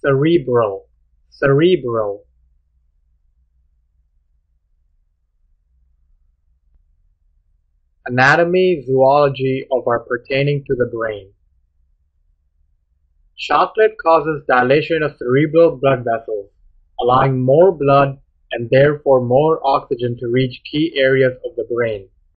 Cerebral, cerebral. Anatomy, zoology, or pertaining to the brain. Chocolate causes dilation of cerebral blood vessels, allowing more blood and therefore more oxygen to reach key areas of the brain.